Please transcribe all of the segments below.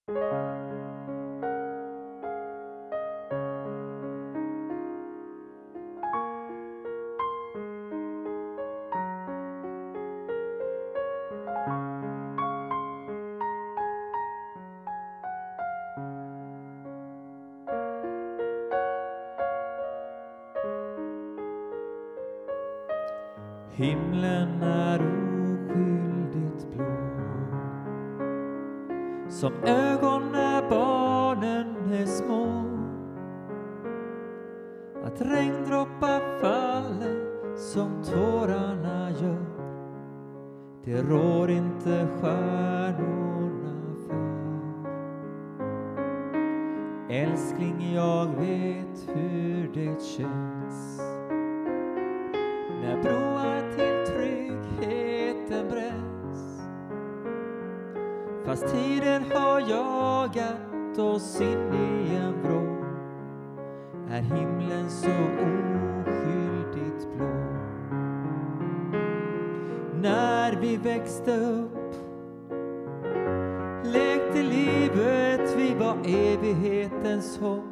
Himlen är oskyldigt blå, som ögon när barnen är små. Att regndroppar faller som tårarna gör, det rår inte stjärnorna för. Älskling, jag vet hur det känns när broar till tryggheten bränns. Fast tiden har jagat oss in i en vrå, är himlen så oskyldigt blå. När vi växte upp, lekte livet, vi var evighetens hopp.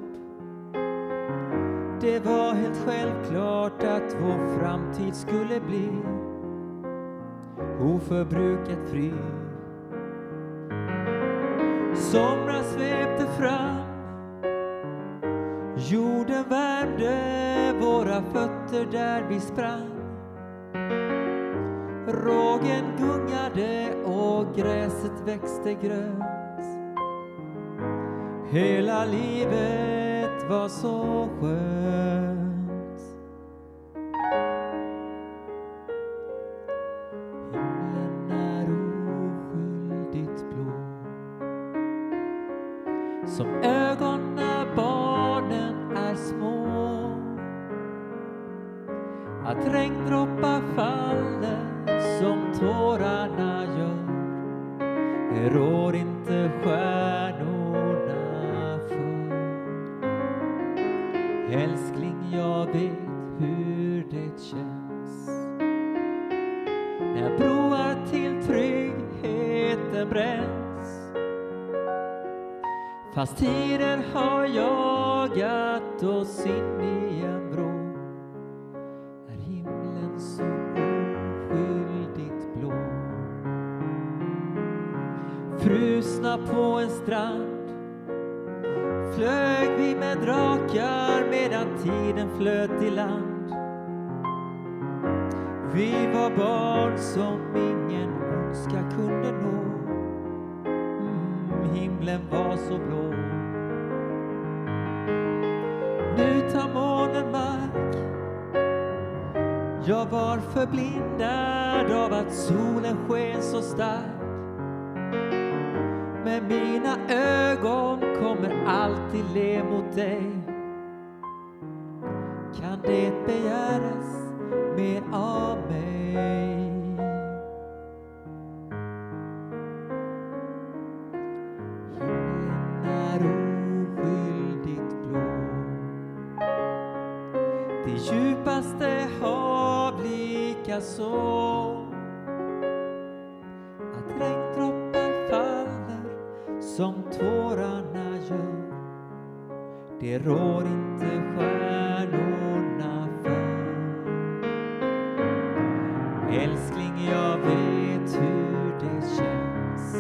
Det var helt självklart att vår framtid skulle bli oförbrukat fri. Somrar svepte fram, jorden värmde våra fötter där vi sprang. Rågen gungade och gräset växte grönt. Hela livet var så skönt. Himlen är oskyldigt blå, som ögon när barnen är små. Att regndroppar faller som tårarna gör, det rår inte stjärnorna för. Älskling, jag vet hur det känns när broar till tryggheten bränns. Fast tiden har jagat oss in i en vrå, är himlen så oskyldigt blå. Frusna på en strand flög vi med drakar medan tiden flöt i land. Vi var barn som ingen ondska kunde nå. Himlen var så blå. Nu tar månen mark. Jag var förblindad av att solen sken så starkt. Men mina ögon kommer alltid le mot dig. Kan det begäras mer av mig? Himlen är oskyldigt blå, det djupaste hav lika så. Att regndroppar faller som tårarna gör, det rår inte stjärnorna för. Älskling, jag vet hur det känns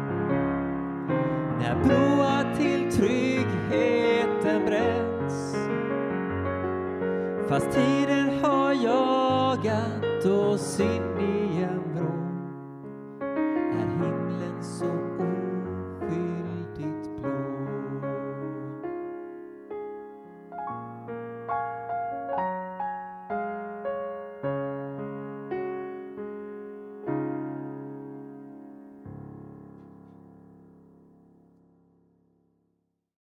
när broar till tryggheten bränns. Fast tiden har jagat oss in i